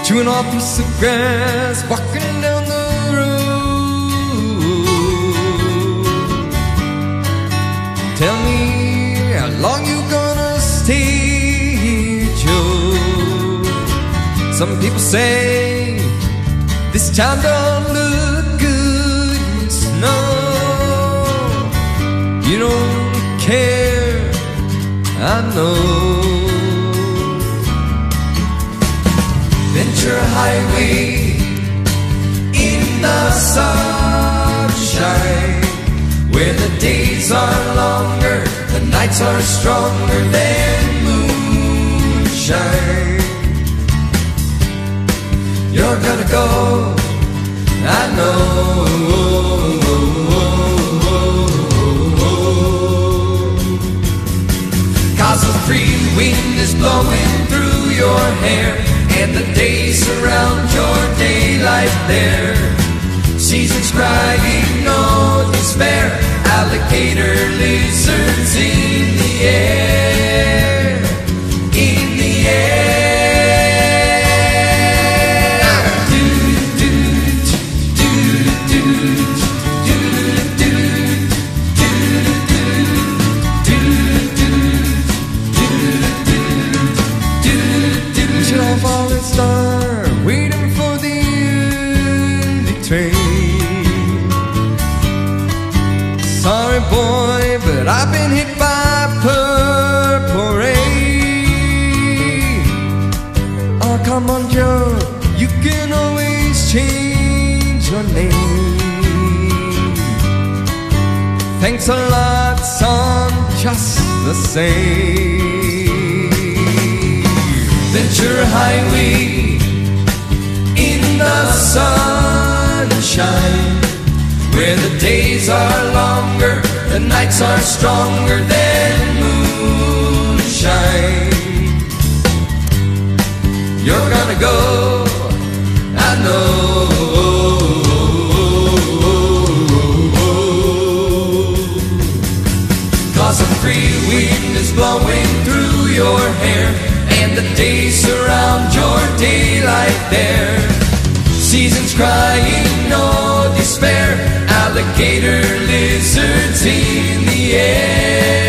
chewing on a piece of grass, walking down the road. Tell me how long you gonna stay, Joe. Some people say this town don't look good in snow. You don't care, I know. Ventura Highway in the sunshine, where the days are longer, the nights are stronger than moonshine. You're gonna go, I know. 'Cause the free wind is blowing through your hair, and the days surround your daylight there. Seasons crying, no despair, alligator lizards in the air, in the air. Falling star, waiting for the early train. Sorry boy, but I've been hit by purple rain. Oh come on Joe, you can always change your name. Thanks a lot son, just the same. Ventura Highway in the sunshine, where the days are longer, the nights are stronger than moonshine. You're gonna go, I know. 'Cause a free wind is blowing through your hair, and the days surround your daylight there. Seasons crying, no despair, alligator lizards in the air.